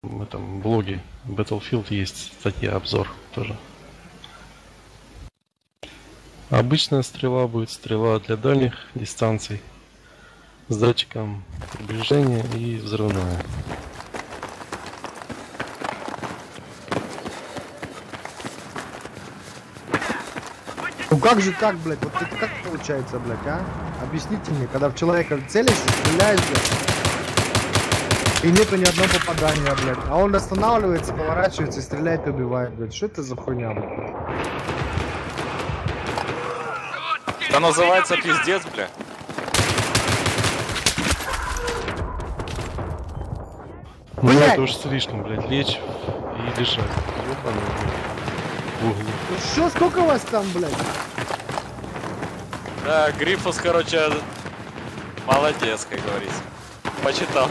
В этом блоге Battlefield есть статья, обзор тоже. Обычная стрела будет стрела для дальних дистанций с датчиком приближения и взрывная. Ну как же так, блядь? Вот это как получается, блядь, а? Объясните мне, когда в человека целишься, стреляешь, блядь, и нету ни одного попадания, блядь. А он останавливается, поворачивается и стреляет и убивает, блядь. Что это за хуйня, блядь? Это называется пиздец, бля. Ну Блядь! это уж слишком, блядь, лечь и лежать. Ёбаный, блядь, в углу. Ну что, сколько у вас там, блядь? Да, Грифус, короче, молодец, как говорится. Почитал.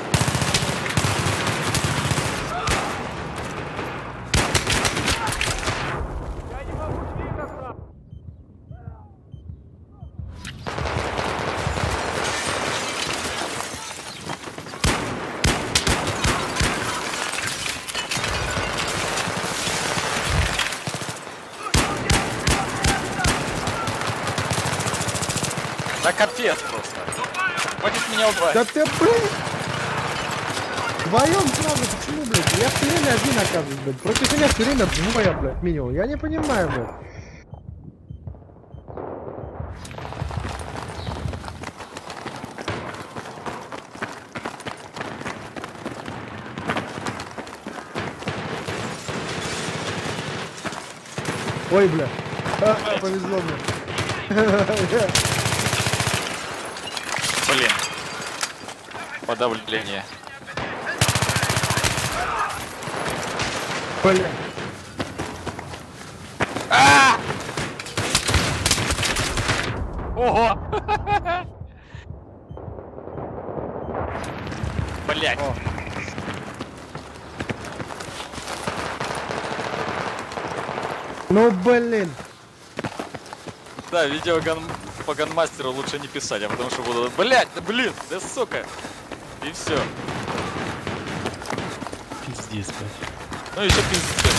Да капец просто. Хватит меня убрать. Да ты, блядь! Вдвоем сразу, почему, блядь? Я все время один оказываюсь, блядь. Против меня все время двое, блядь, минимум. Я не понимаю, блядь. Ой, бля. Повезло мне. Блин. Подавление. Бля. Ого! Блять. О. Ну, блин. Да, видео по ганмастеру лучше не писать, а потому что буду... Блять, да блин, да сука. И все. Пиздец, блядь. Ну еще пиздец.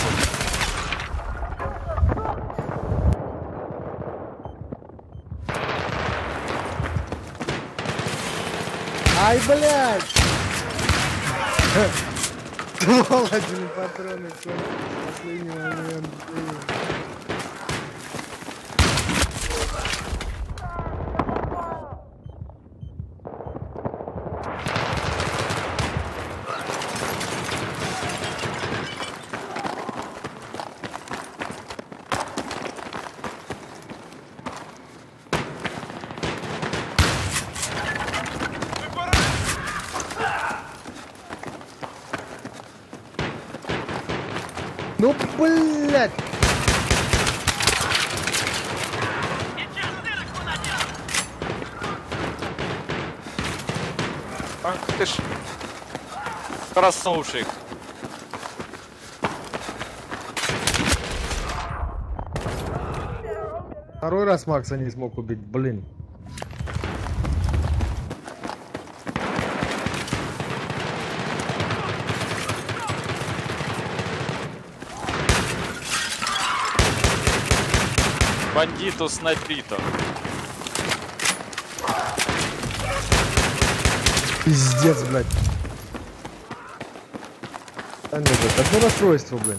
Ай, блядь! Сволочные патроны, последний момент. Ну, блядь! Ах ты ж. Красавчик. Второй раз Макса не смог убить, блин. Бандиту снайприто. Пиздец, блядь. Да нет, это одно расстройство, блин.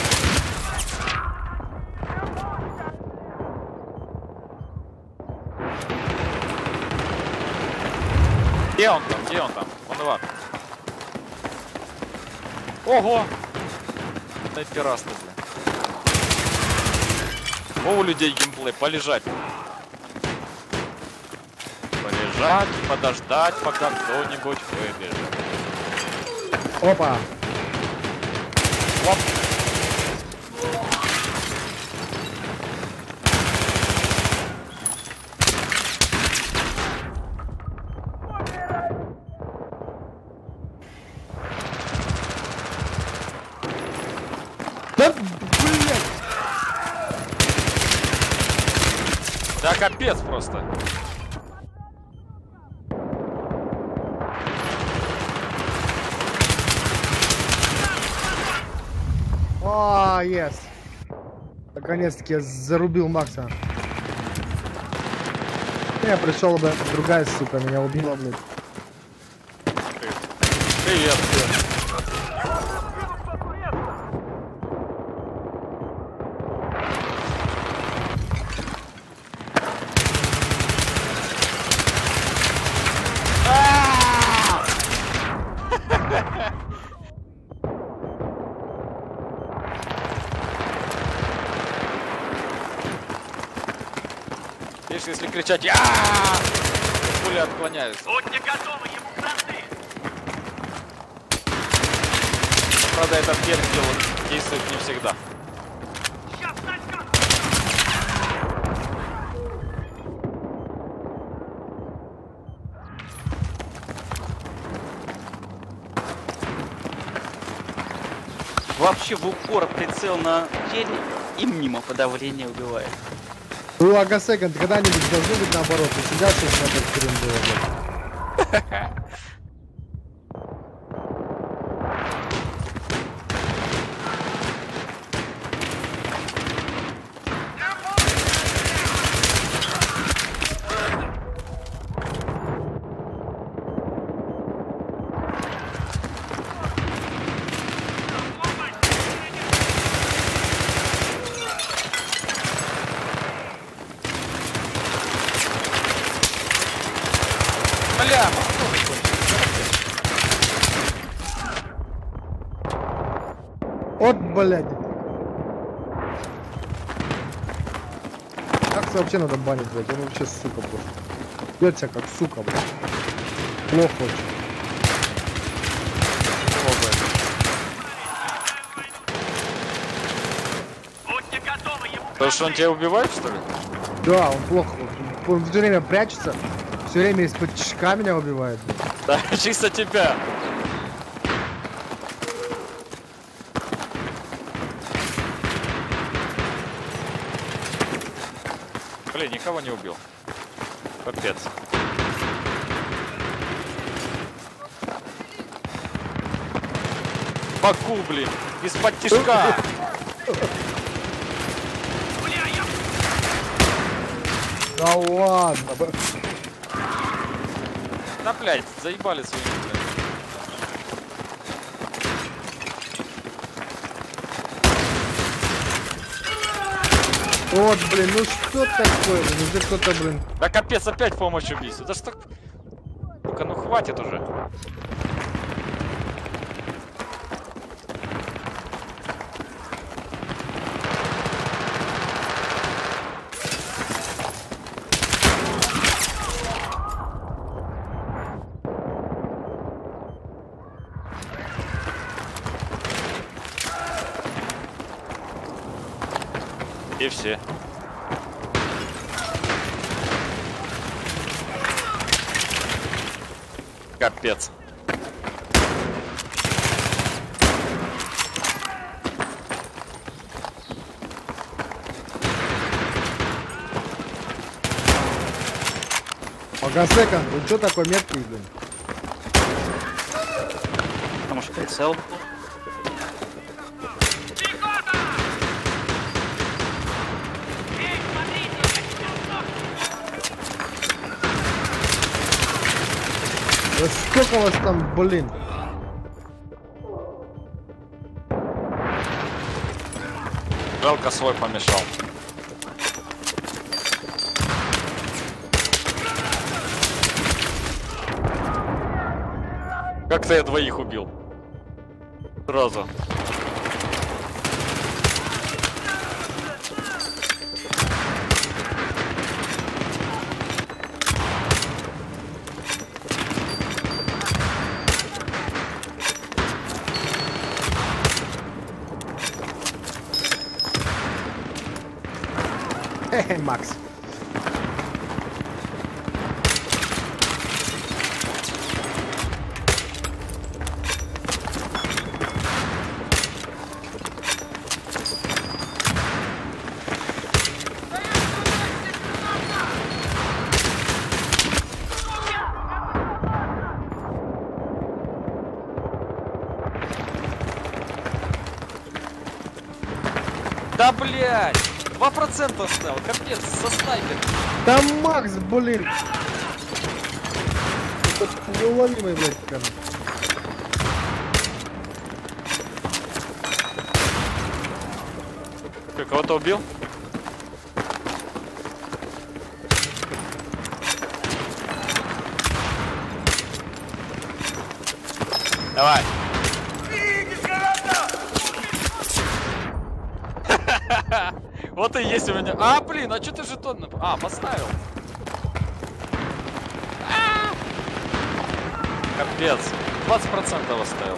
Где он там? Где он там? Он ладно. Ого! Снайперасты, бля. О, у людей геймплей. Полежать. Полежать, подождать, пока кто-нибудь выбежит. Опа! Оп. Да, блядь! Да капец просто. О, yes. Наконец-таки я зарубил Макса. Я пришел, блядь, другая сука меня убила, блядь. Привет. Видишь, если кричать «Я!», пули отклоняются. Будьте готовы, ему кранты! Правда, этот термин действует не всегда. Сейчас начнем! Вообще в упор прицел на чель и мимо подавления убивает. Ну, Агасекон, ты когда-нибудь должен быть наоборот? Ты всегда что-то на этот стрим было, блядь. Бля! Вот, блядь. Как вообще надо банить, блядь? Он вообще сука просто. Ведет себя как сука, блядь. Плохо очень. Будьте готовы, ему Потому что он тебя убивает, что ли? Да, он плохо. Он все время прячется. Все время из-под тишка меня убивает, блядь. Да, чисто тебя. Блин, никого не убил. Капец. Баку, блин, из-под тишка. Да ладно, блядь. Да, блядь, заебали своими, блядь. Вот, блин, ну что такое, блин? Уже кто-то, блин. Да капец, опять помощь убийству. Да что... Сука, ну хватит уже. И все. Капец. Агасекон, ты что такой меткий, блин? Потому что прицел был. Да сколько вас там, блин? Жалко, свой помешал. Как-то я двоих убил. Сразу. Хе-хе, Макс. Да блядь! 2% оставил, капец, со снайпер. Там Макс, блин. Это неуловимый, блядь, прям. Ты кого-то убил? Давай. Вот и есть у меня. А, блин, а что ты жетон? А, поставил. Капец. 20% оставил.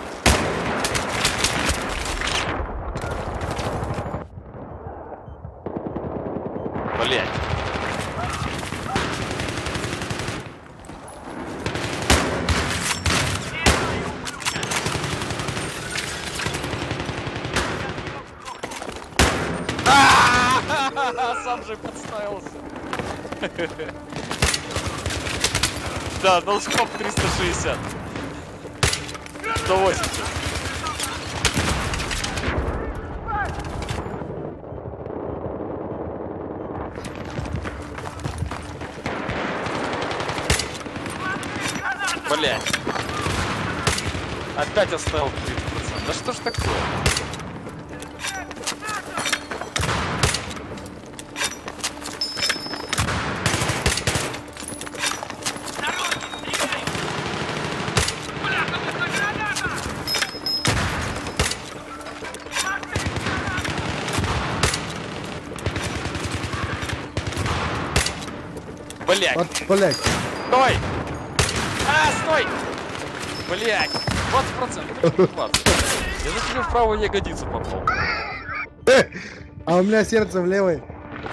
Блять. Сам же подставился. Да, ноускоп 360. 180. Блять. Опять оставил 30%. Да что ж такое? Блять. Вот, блядь. Стой! Стой! Блять! 20%. 20. Я за тебе в правую ягодицу попал. А у меня сердце в левой.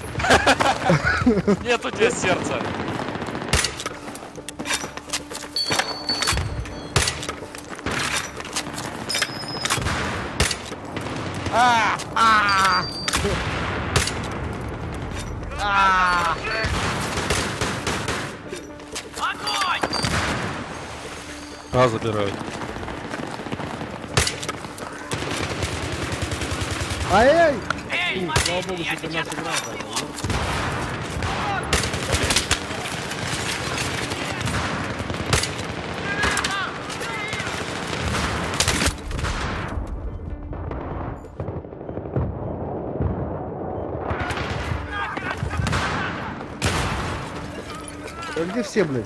Нет у тебя сердца. Огонь! А, забирают. Ай-ай! Эй, Слава богу, смотрите, я что тебя наша игра. А где все, блядь?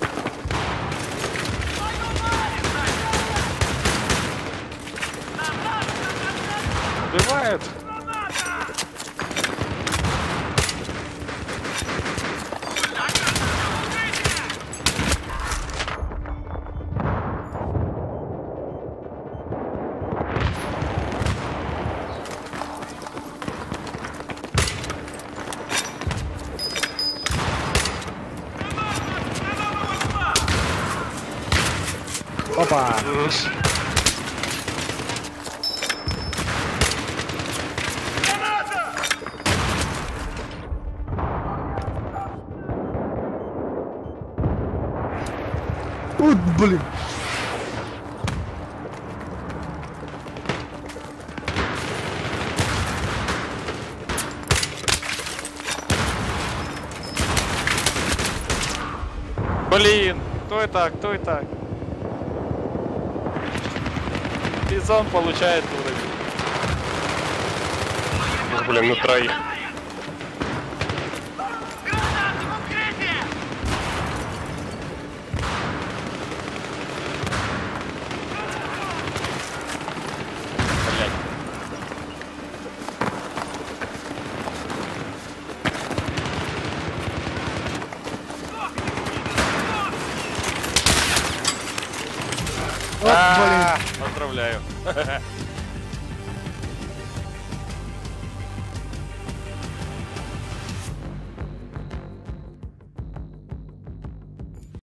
Убивают. Опа! Вот, блин! Блин, кто это? Кто это? Бизон получает уровень. Блин, на троих. гранаты в укрытие! Блять. Вот, блин! Поздравляю.